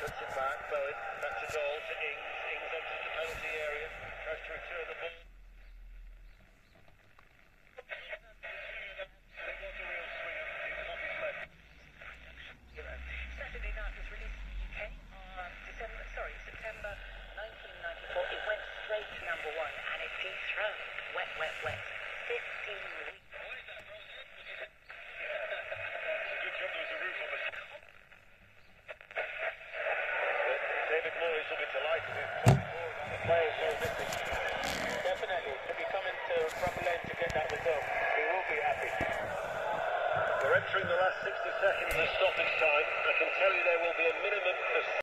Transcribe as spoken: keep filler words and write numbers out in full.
puts it back. Bowen, back to goal to Ings. Ings enters the penalty area. Tries to return the ball. Saturday night was released in the U K on December, sorry, September nineteen ninety-four. It went straight to number one and it dethroned Wet, Wet, Wet. fifteen weeks. David Moyes will be delighted with twenty-four about the players so missing. Definitely. If he come into proper lane to get that result, he will be happy. We're entering the last sixty seconds of stoppage time. I can tell you there will be a minimum of